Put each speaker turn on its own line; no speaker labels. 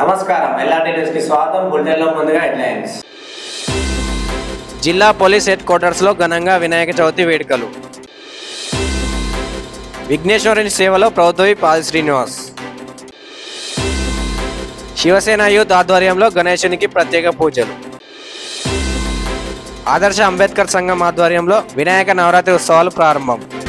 నమస్కారం LRT news కి స్వాగతం. బులెటిన్లో ముందుగా హెడ్లైన్స్.
జిల్లా పోలీస్ హెడ్ క్వార్టర్స్ లో ఘనంగా వినాయక చవితి వేడుకలు. విఘ్నేశ్వరుని సేవలో ప్రభుత్వ పాది శ్రీనివాస్. శివసేన యూత్ ఆధ్వర్యంలో గణేశునికి ప్రత్యేక పూజలు. ఆదర్శ అంబేద్కర్ సంఘం ఆధ్వర్యంలో వినాయక నవరాత్రి ఉత్సవాలు ప్రారంభం.